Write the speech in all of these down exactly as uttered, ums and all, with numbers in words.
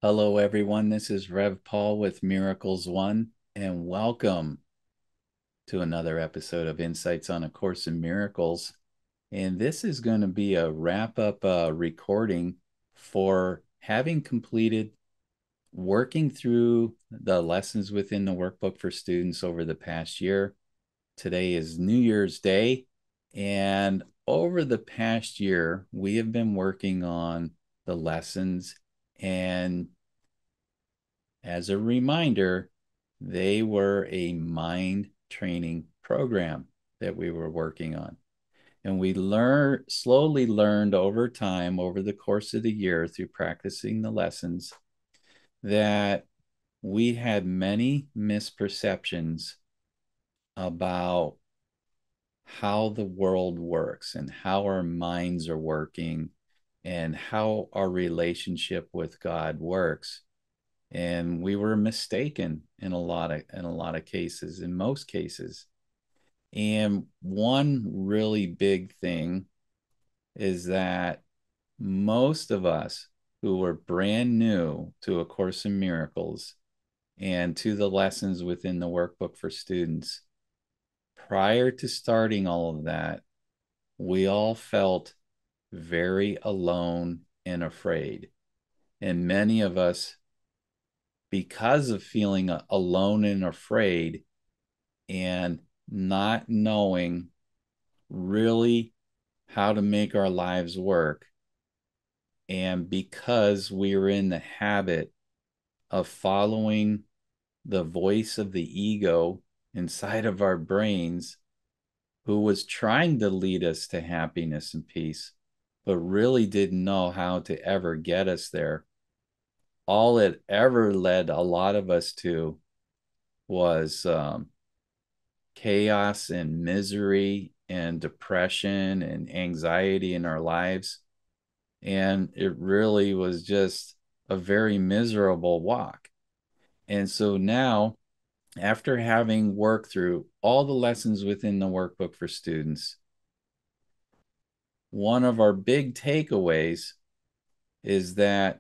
Hello, everyone. This is Rev Paul with MiraclesOne, and welcome to another episode of Insights on A Course in Miracles. And this is going to be a wrap-up uh, recording for having completed working through the lessons within the workbook for students over the past year. Today is New Year's Day, and over the past year, we have been working on the lessons. And as a reminder, they were a mind training program that we were working on. And we learned slowly learned over time, over the course of the year, through practicing the lessons, that we had many misperceptions about how the world works and how our minds are working and how our relationship with God works. And we were mistaken in a lot of in a lot of cases, in most cases. And one really big thing is that most of us who were brand new to A Course in Miracles and to the lessons within the workbook for students, prior to starting all of that, we all felt very alone and afraid. And many of us, because of feeling alone and afraid and not knowing really how to make our lives work, and because we were in the habit of following the voice of the ego inside of our brains, who was trying to lead us to happiness and peace, but really didn't know how to ever get us there. All it ever led a lot of us to was um, chaos and misery and depression and anxiety in our lives. And it really was just a very miserable walk. And so now, after having worked through all the lessons within the workbook for students, one of our big takeaways is that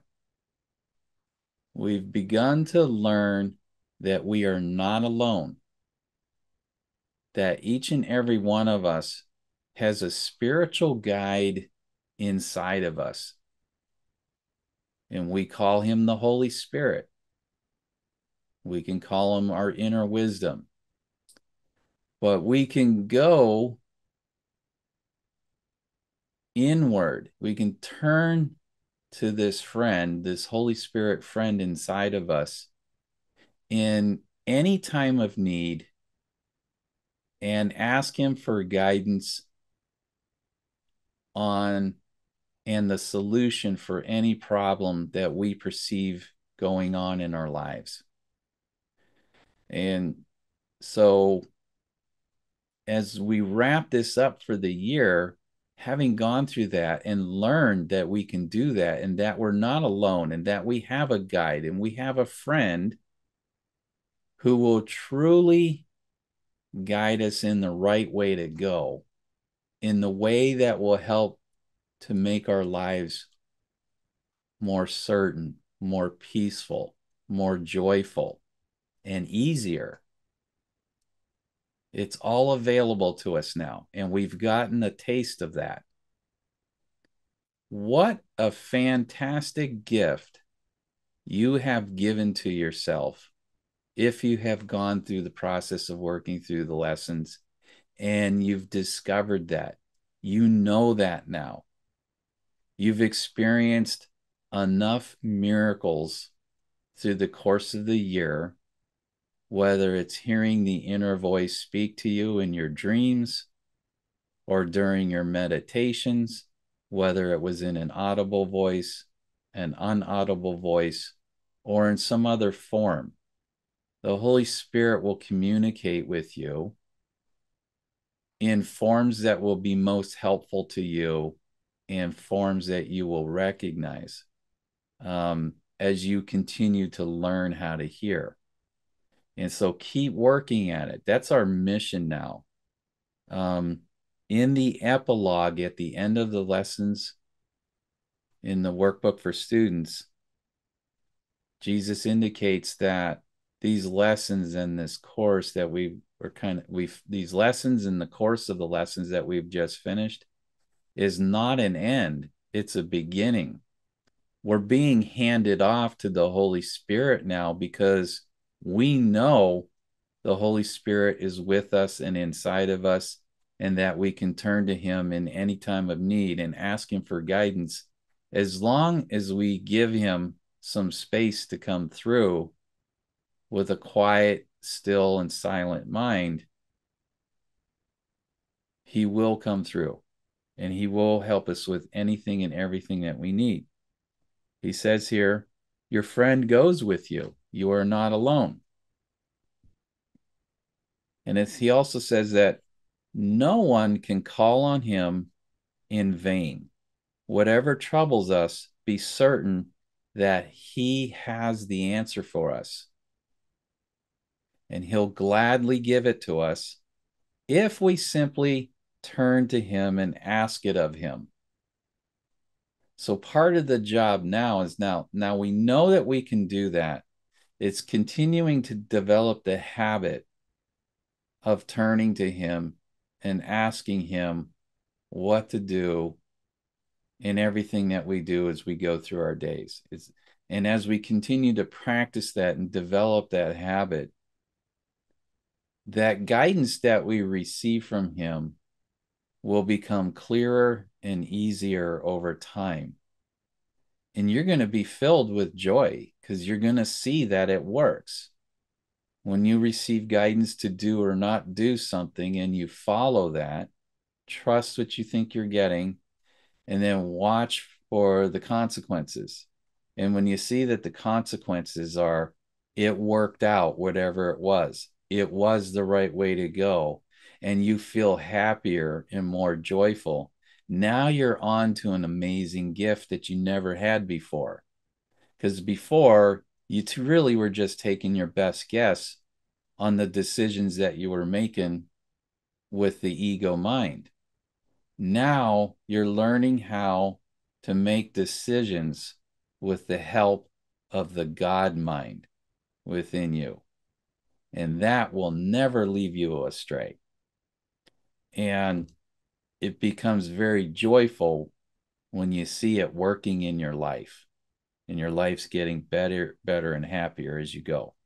we've begun to learn that we are not alone, that each and every one of us has a spiritual guide inside of us. And we call him the Holy Spirit. We can call him our inner wisdom. But we can go inward. We can turn to this friend, this Holy Spirit friend inside of us in any time of need and ask him for guidance on and the solution for any problem that we perceive going on in our lives. And so as we wrap this up for the year, having gone through that and learned that we can do that and that we're not alone and that we have a guide and we have a friend who will truly guide us in the right way to go, in the way that will help to make our lives more certain, more peaceful, more joyful, and easier. It's all available to us now, and we've gotten a taste of that. What a fantastic gift you have given to yourself if you have gone through the process of working through the lessons and you've discovered that. You know that now. You've experienced enough miracles through the course of the year, whether it's hearing the inner voice speak to you in your dreams or during your meditations, whether it was in an audible voice, an unaudible voice, or in some other form. The Holy Spirit will communicate with you in forms that will be most helpful to you and forms that you will recognize um, as you continue to learn how to hear. And so keep working at it. That's our mission now. Um, in the epilogue at the end of the lessons in the workbook for students, Jesus indicates that these lessons in this course that we are kind of, we've, these lessons in the course of the lessons that we've just finished is not an end, it's a beginning. We're being handed off to the Holy Spirit now because we know the Holy Spirit is with us and inside of us, and that we can turn to him in any time of need and ask him for guidance. As long as we give him some space to come through with a quiet, still, and silent mind, he will come through and he will help us with anything and everything that we need. He says here, your friend goes with you. You are not alone. And it's, he also says that no one can call on him in vain. Whatever troubles us, be certain that he has the answer for us. And he'll gladly give it to us if we simply turn to him and ask it of him. So part of the job now is now, now we know that we can do that. It's continuing to develop the habit of turning to him and asking him what to do in everything that we do as we go through our days. It's, and as we continue to practice that and develop that habit, that guidance that we receive from him will become clearer and easier over time. And you're going to be filled with joy because you're going to see that it works. When you receive guidance to do or not do something and you follow that, trust what you think you're getting, and then watch for the consequences. And when you see that the consequences are, it worked out, whatever it was, it was the right way to go, and you feel happier and more joyful, now you're on to an amazing gift that you never had before. Because before, you really were just taking your best guess on the decisions that you were making with the ego mind. Now you're learning how to make decisions with the help of the God mind within you. And that will never leave you astray. And it becomes very joyful when you see it working in your life. And your life's getting better, better and happier as you go.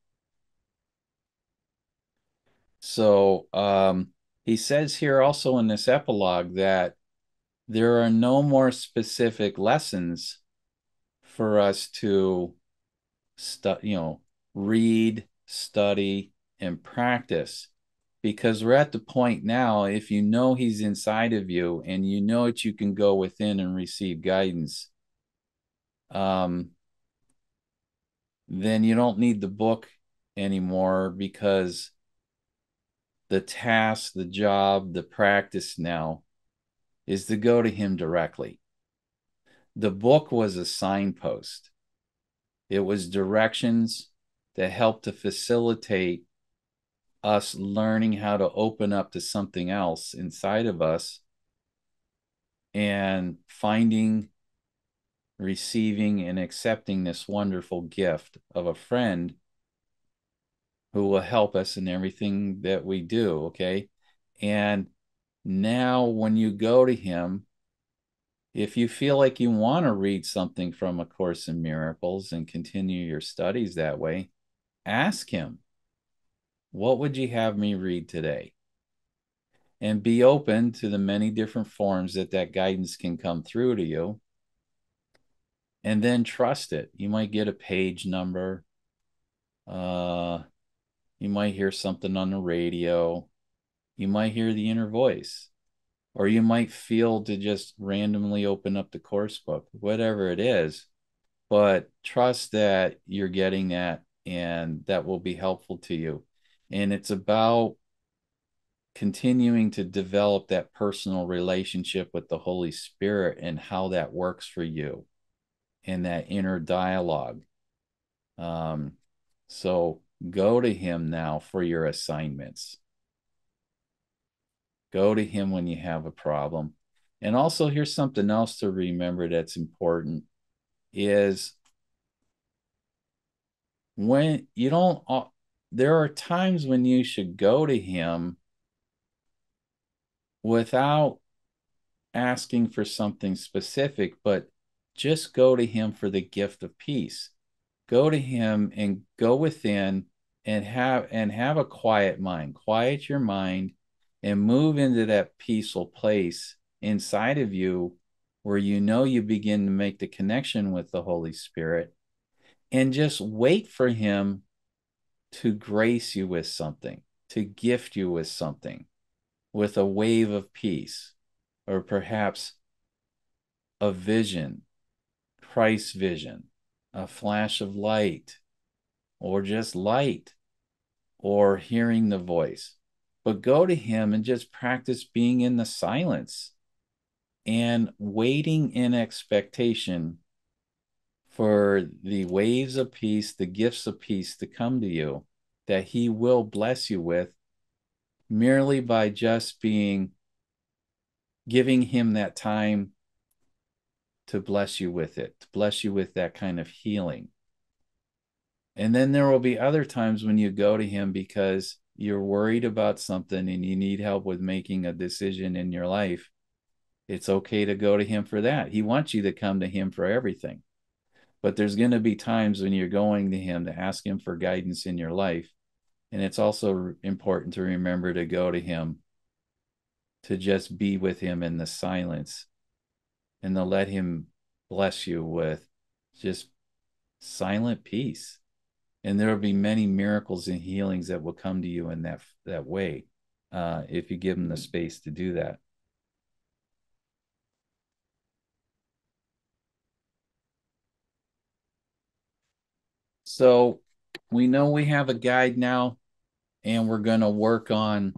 So um, he says here also in this epilogue that there are no more specific lessons for us to stu- you know, read, study, and practice, because we're at the point now, if you know he's inside of you and you know that you can go within and receive guidance, um, then you don't need the book anymore, because the task, the job, the practice now is to go to him directly. The book was a signpost. It was directions that helped to facilitate us learning how to open up to something else inside of us and finding, receiving, and accepting this wonderful gift of a friend who will help us in everything that we do, okay? And now when you go to him, if you feel like you want to read something from A Course in Miracles and continue your studies that way, ask him, what would you have me read today? And be open to the many different forms that that guidance can come through to you. And then trust it. You might get a page number. Uh, you might hear something on the radio. You might hear the inner voice. Or you might feel to just randomly open up the course book, whatever it is. But trust that you're getting that, and that will be helpful to you. And it's about continuing to develop that personal relationship with the Holy Spirit and how that works for you in that inner dialogue. Um, so go to him now for your assignments. Go to him when you have a problem. And also, here's something else to remember that's important, is when you don't, there are times when you should go to him without asking for something specific, but just go to him for the gift of peace. Go to him and go within and have and have a quiet mind. Quiet your mind and move into that peaceful place inside of you where you know you begin to make the connection with the Holy Spirit, and just wait for him to grace you with something, to gift you with something, with a wave of peace, or perhaps a vision, Christ's vision, a flash of light, or just light, or hearing the voice. But go to him and just practice being in the silence and waiting in expectation for the waves of peace, the gifts of peace to come to you, that he will bless you with, merely by just being, giving him that time to bless you with it, to bless you with that kind of healing. And then there will be other times when you go to him because you're worried about something and you need help with making a decision in your life. It's okay to go to him for that. He wants you to come to him for everything. But there's going to be times when you're going to him to ask him for guidance in your life. And it's also important to remember to go to him to just be with him in the silence and to let him bless you with just silent peace. And there will be many miracles and healings that will come to you in that, that way, uh, if you give him the space to do that. So we know we have a guide now, and we're going to work on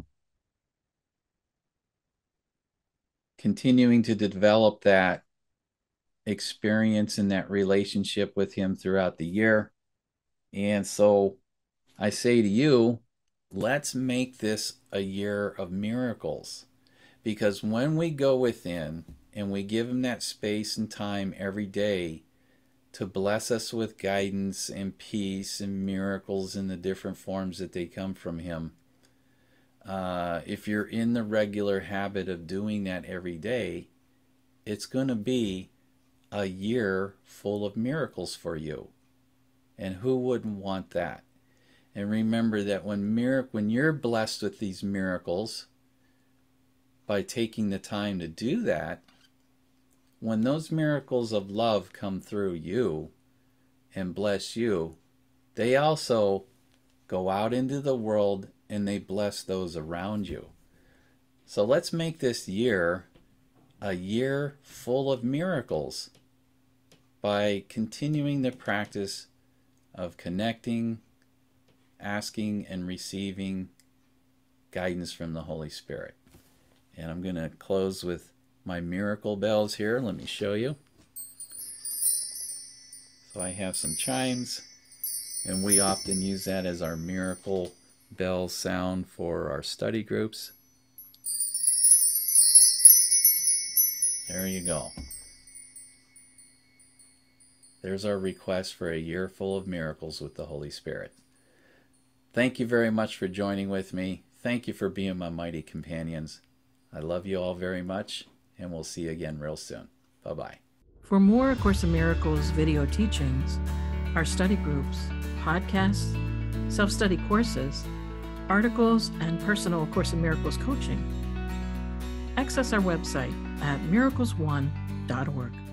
continuing to develop that experience and that relationship with him throughout the year. And so I say to you, let's make this a year of miracles, because when we go within and we give him that space and time every day to bless us with guidance and peace and miracles in the different forms that they come from him, uh, if you're in the regular habit of doing that every day, it's going to be a year full of miracles for you. And who wouldn't want that? And remember that when mir- when you're blessed with these miracles, by taking the time to do that, when those miracles of love come through you and bless you, they also go out into the world and they bless those around you. So let's make this year a year full of miracles by continuing the practice of connecting, asking, and receiving guidance from the Holy Spirit. And I'm going to close with my miracle bells here. Let me show you. So I have some chimes, and we often use that as our miracle bell sound for our study groups. There you go. There's our request for a year full of miracles with the Holy Spirit. Thank you very much for joining with me. Thank you for being my mighty companions. I love you all very much, and we'll see you again real soon. Bye-bye. For more A Course in Miracles video teachings, our study groups, podcasts, self-study courses, articles, and personal A Course in Miracles coaching, access our website at miracles one dot org.